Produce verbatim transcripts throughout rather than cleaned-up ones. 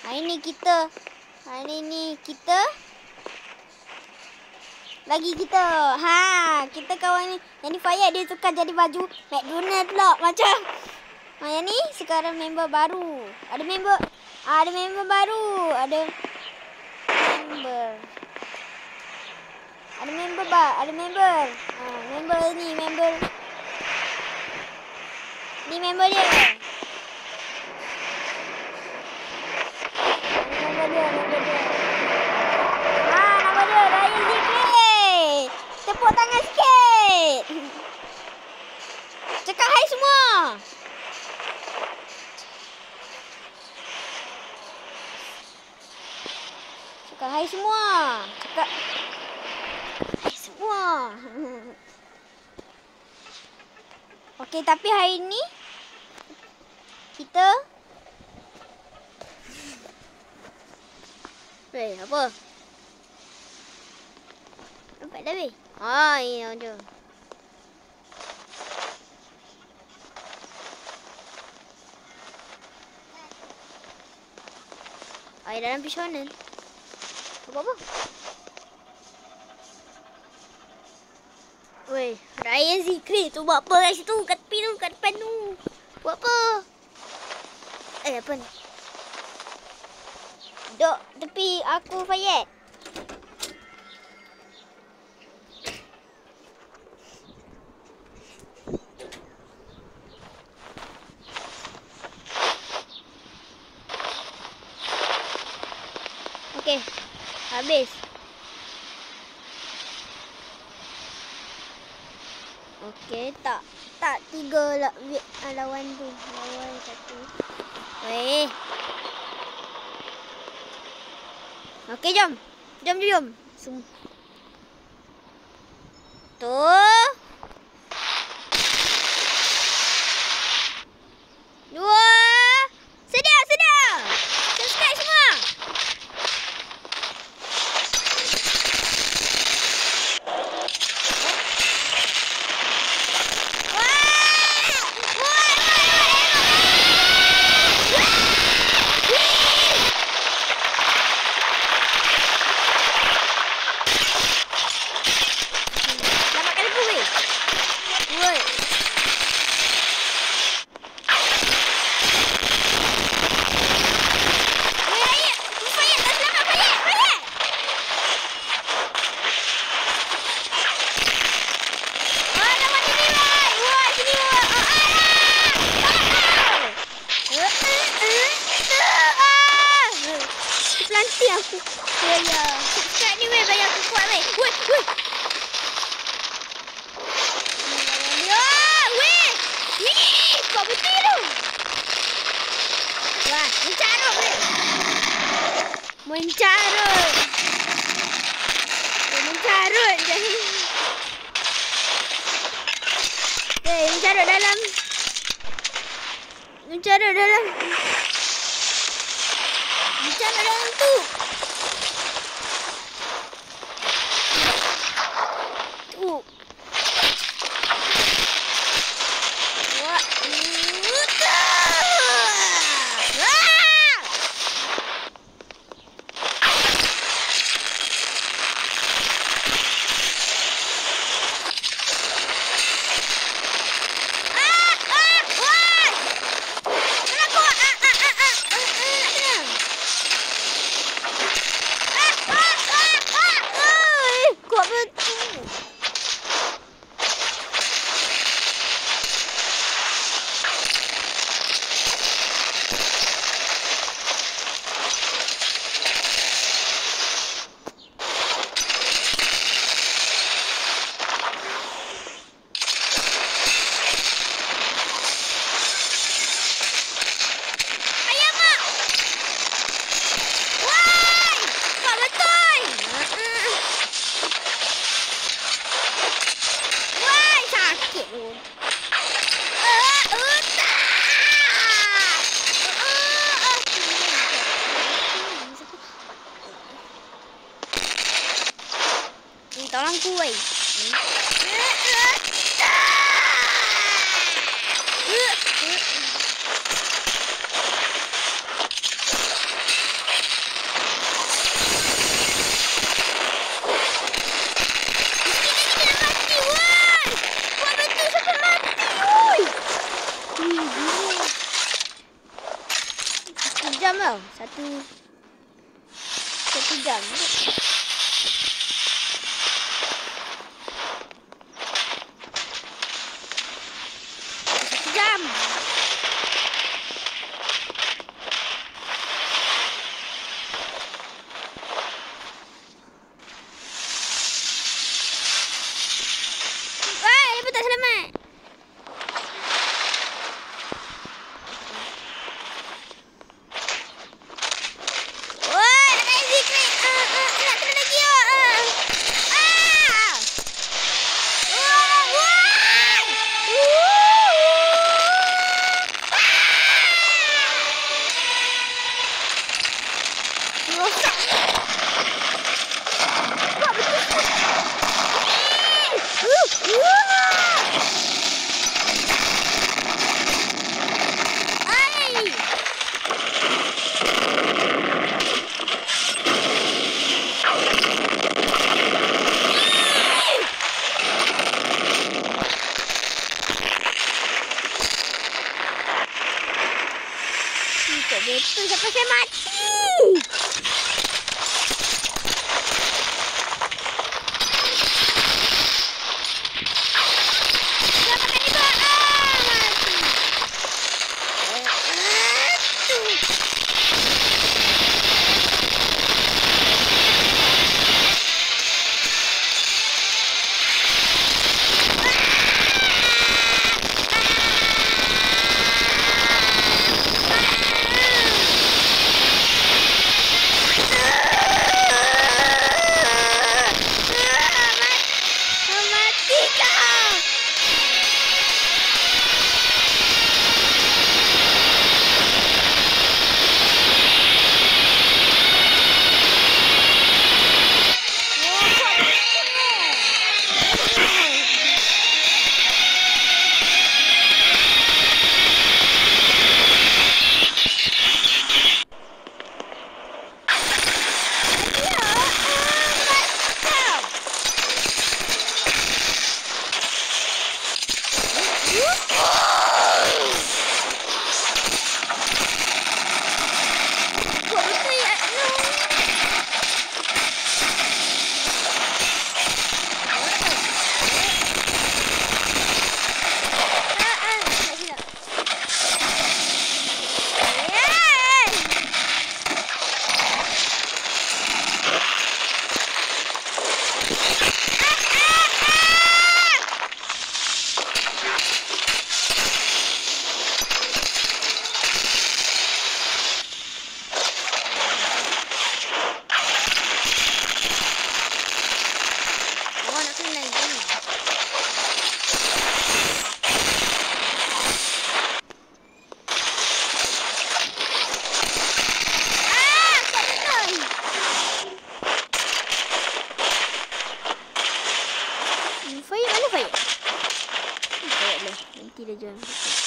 Hari ni kita Hari ni kita Lagi kita Ha Kita kawan ni. Yang ni Fayyad dia tukar jadi baju McDonald pula. Macam ha, yang ni sekarang member baru. Ada member Ada member baru. Ada Member Ada member ba Ada member ha, Member ni Member Ni member dia. Member dia Member dia Ha nama dia Ryan Zikri. Tepuk tangan sikit. Cakap hai semua. Cakap hai semua. Cakap hai semua. Okey, tapi hari ni kita Weh, apa? Nampak dah weh? Ha, ini ada. Air dalam pisau ni. Apa apa? Weh, Ryan Zikri tu buat apa kat situ? Kat tepi tu, kat depan tu. Buat apa? Eh, apa ni? Dok tepi aku Fayyad. Okey. Habis. Okey, tak tak tiga lah lawan tu. Lawan satu. Weh. Okey, jom. Jom, jom. Sum. Tu. Dua. Sedia, sedia. Subscribe semua. Nanti aku bayar. Subscribe ni weh, bayar aku kuat weh. Weh, weh. Ya, weh. Weh, kau betul tu. Wah, mencarut weh. Mencarut. Oh, mencarut je. Eh, mencarut dalam. Mencarut dalam. Mencarut dalam tu. Tu. Wah. Tolong aku weh. jam tau. Satu Satu jam. Satu jam. Wah, dia pun tak selamat. Betul sampai saya mati. Selamatkan ibu. Ah, mati. Fahid mana Fahid? Fahid lah. Nanti dah jalan.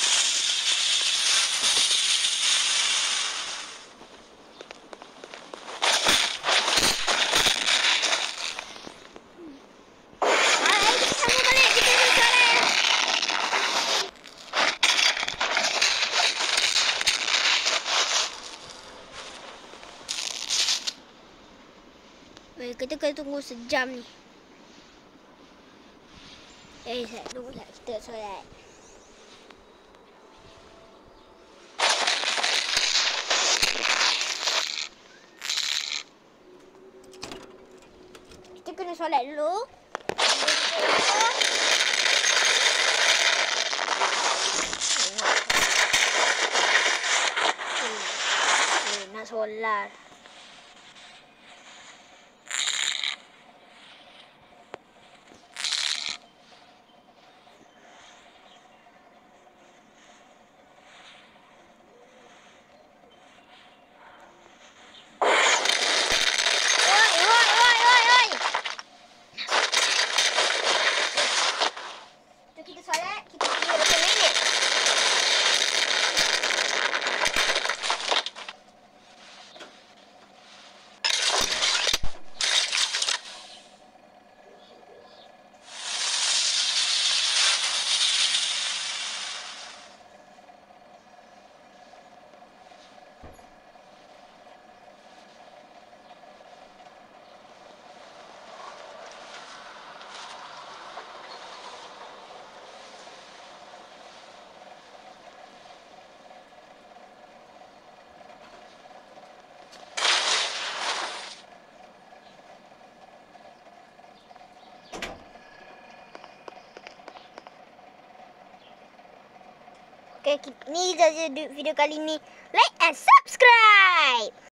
Kita kena tunggu sejam ni. Eh, saya tunggu tak kita solat. Kita kena solat dulu. Eh, nak solat. Okay, ni saja video kali ni. Like and subscribe.